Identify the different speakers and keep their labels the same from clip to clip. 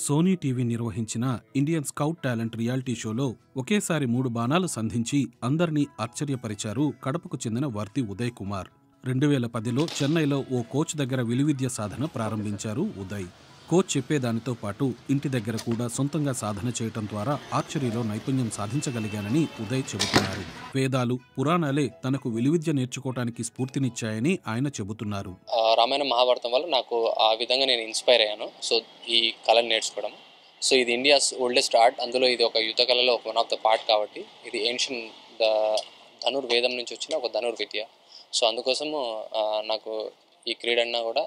Speaker 1: Sony TV నిర్వహించిన Indian scout talent reality షోలో ఒకేసారి 3 బాణాలు సంధించి అందర్నీ ఆశ్చర్యపరిచారు కడపకు చెందిన వర్తి ఉదయ్ కుమార్. 2010లో చెన్నైలో ఓ కోచ్ దగ్గర విలువిద్య సాధన ప్రారంభించారు ఉదయ్. కోచ్ చెప్పేదానితో పాటు ఇంటి దగ్గర కూడా సొంతంగా సాధన చేయటం ద్వారా ఆర్చరీలో నైపుణ్యం సాధించగలిగానని ఉదయ్ చెబుతున్నారు. వేదాలు, పురాణాలే తనకు విలువిద్య నేర్చుకోవడానికి స్ఫూర్తినిచ్చాయని ఆయన చెబుతున్నారు.
Speaker 2: రామాయణ మహాభారతం వల్ల నాకు ఆ విధంగా నేను ఇన్స్పైర్ అయ్యాను. సో ఈ కళను నేర్చుకోవడం. సో ఇది ఇండియాస్ ఓల్డెస్ట్ ఆర్ట్. అందులో ఇది ఒక యుద్ధ కళలో వన్ ఆఫ్ ద పార్ట్ కాబట్టి ఇది ఏన్షియన్ ధనుర్వేదం నుంచి వచ్చిన ఒక ధనుర్విద్య. సో అందుకోసము నాకు ఈ క్రీడ అన్నా కూడా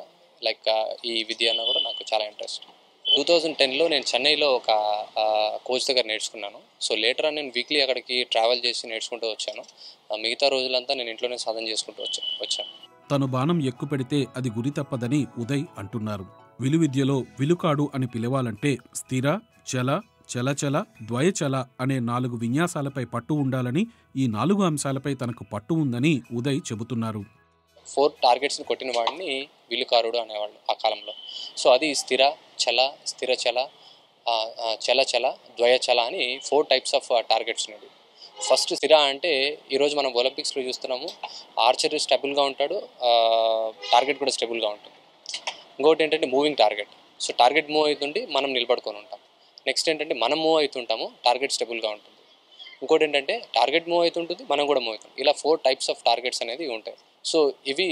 Speaker 2: ఈ విద్య అన్నా కూడా నాకు చాలా ఇంట్రెస్ట్. 2010లో నేను చెన్నైలో ఒక కోచ్ దగ్గర నేర్చుకున్నాను. సో లేటర్ నేను వీక్లీ అక్కడికి ట్రావెల్ చేసి నేర్చుకుంటూ వచ్చాను. మిగతా రోజులంతా నేను ఇంట్లోనే సాధన చేసుకుంటూ వచ్చాను.
Speaker 1: తను బాణం ఎక్కుపెడితే అది గురి తప్పదని ఉదయ్ అంటున్నారు. విలువిద్యలో విలుకాడు అని పిలవాలంటే స్థిర, చల, చలచల, ద్వయచల అనే 4 విన్యాసాలపై పట్టు ఉండాలని, ఈ 4 అంశాలపై తనకు పట్టు ఉందని ఉదయ్ చెబుతున్నారు.
Speaker 2: 4 టార్గెట్స్ని కొట్టిన వాడిని విలుకారుడు అనేవాళ్ళు ఆ కాలంలో. సో అది స్థిర, చల, స్థిరచల, చలచల, ద్వయచల అని 4 టైప్స్ ఆఫ్ టార్గెట్స్ ఉన్నాయి. ఫస్ట్ స్థిర అంటే ఈరోజు మనం ఒలింపిక్స్లో చూస్తున్నాము, ఆర్చరీ స్టెబుల్గా ఉంటాడు, టార్గెట్ కూడా స్టెబుల్గా ఉంటుంది. ఇంకోటి ఏంటంటే moving target. So target move అవుతుండి మనం నిలబడుకొని ఉంటాం. నెక్స్ట్ ఏంటంటే మనం మూవ్ అవుతుంటాము, టార్గెట్ స్టెబుల్గా ఉంటుంది. ఇంకోటి ఏంటంటే టార్గెట్ మూవ్ అవుతుంటుంది, మనం కూడా మూవ్ అవుతుంది. ఇలా 4 టైప్స్ ఆఫ్ టార్గెట్స్ అనేది ఉంటాయి. సో ఇవి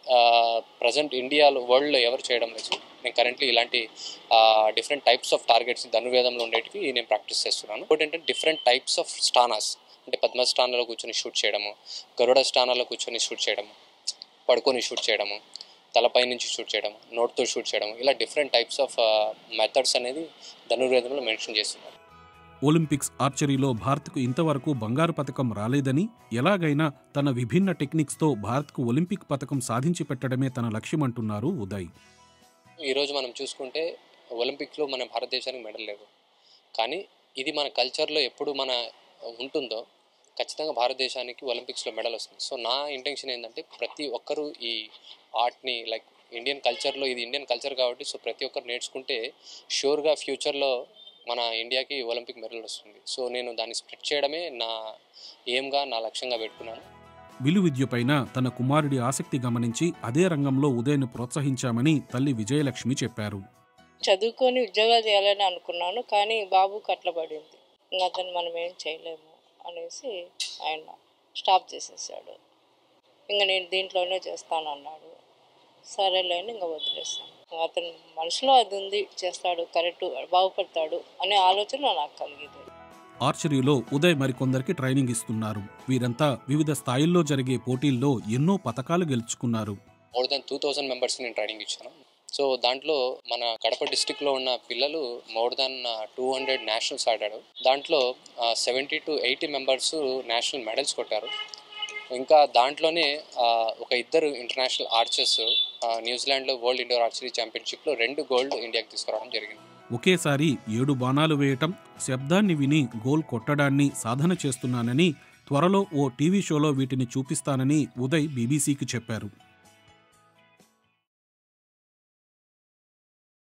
Speaker 2: ప్రజెంట్ ఇండియాలో వరల్డ్లో ఎవరు చేయడం లేదు. నేను కరెంట్లీ ఇలాంటి డిఫరెంట్ టైప్స్ ఆఫ్ టార్గెట్స్ ధనుర్వేదంలో ఉండేటివి నేను ప్రాక్టీస్ చేస్తున్నాను. ఇంకోటి ఏంటంటే డిఫరెంట్ టైప్స్ ఆఫ్ స్టానాస్, అంటే పద్మస్థానాల్లో కూర్చొని షూట్ చేయడము, గరుడ స్థానాల్లో కూర్చొని షూట్ చేయడము, పడుకొని షూట్ చేయడము, తలపై నుంచి షూట్ చేయడము, నోట్తో షూట్ చేయడము, ఇలా డిఫరెంట్ టైప్స్ ఆఫ్ మెథడ్స్ అనేది ధనుర్వేదంలో మెన్షన్ చేస్తున్నారు.
Speaker 1: ఒలింపిక్స్ ఆర్చరీలో భారత్కు ఇంతవరకు బంగారు పతకం రాలేదని, ఎలాగైనా తన విభిన్న టెక్నిక్స్తో భారత్కు ఒలింపిక్ పతకం సాధించి పెట్టడమే తన లక్ష్యమంటున్నారు ఉదయ్.
Speaker 2: ఈరోజు మనం చూసుకుంటే ఒలింపిక్స్లో మన భారతదేశానికి మెడల్ లేదు. కానీ ఇది మన కల్చర్లో ఎప్పుడు మన ఉంటుందో ఖచ్చితంగా భారతదేశానికి ఒలింపిక్స్లో మెడల్ వస్తుంది. సో నా ఇంటెన్షన్ ఏంటంటే ప్రతి ఒక్కరూ ఈ ఆర్ట్ని ఇండియన్ కల్చర్లో, ఇది ఇండియన్ కల్చర్ కాబట్టి సో ప్రతి ఒక్కరు నేర్చుకుంటే ష్యూర్గా ఫ్యూచర్లో మన ఇండియాకి ఒలింపిక్ మెడల్ వస్తుంది. సో నేను దాన్ని స్ప్రెడ్ చేయడమే నా ఎయిమ్గా, నా లక్ష్యంగా పెట్టుకున్నాను.
Speaker 1: విలువిద్యపైన తన కుమారుడి ఆసక్తి గమనించి అదే రంగంలో ఉదయ్ను ప్రోత్సహించామని తల్లి విజయలక్ష్మి చెప్పారు.
Speaker 3: చదువుకొని ఉద్యోగాలు చేయాలని అనుకున్నాను, కానీ బాబు కట్లబడింది. ఇంకా అతను మనం ఏం చేయలేము అనేసి ఆయన స్టాప్ చేసేసాడు. ఇంకా నేను దీంట్లోనే చేస్తానన్నాడు. సరేలేని ఇంకా వదిలేస్తాను. అతను మనసులో అది ఉంది, చేస్తాడు, కరెక్ట్, బాగుపడతాడు అనే ఆలోచన నాకు కలిగింది.
Speaker 1: ఆర్చరీలో ఉదయ్ మరికొందరికి ట్రైనింగ్ ఇస్తున్నారు. వీరంతా వివిధ స్థాయిల్లో జరిగే పోటీల్లో ఎన్నో పతకాలు గెలుచుకున్నారు.
Speaker 2: మోర్ దాన్ 2000 మెంబర్స్కి నేను ట్రైనింగ్ ఇచ్చాను. సో దాంట్లో మన కడప డిస్టిక్లో ఉన్న పిల్లలు మోర్ దాన్ 200 నేషనల్స్ ఆడాడు. దాంట్లో 70 to 80 మెంబర్స్ నేషనల్ మెడల్స్ కొట్టారు. ఇంకా దాంట్లోనే ఒక 2 ఇంటర్నేషనల్ ఆర్చర్స్ న్యూజిలాండ్లో వరల్డ్ ఇండోర్ ఆర్చరీ ఛాంపియన్షిప్లో 2 గోల్డ్ ఇండియాకి తీసుకురావడం జరిగింది.
Speaker 1: ఒకేసారి 7 బాణాలు వేయటం, శబ్దాన్ని విని గోల్ కొట్టడాన్ని సాధన చేస్తున్నానని, త్వరలో ఓ టీవీ షోలో వీటిని చూపిస్తానని ఉదయ్ బీబీసీకి చెప్పారు.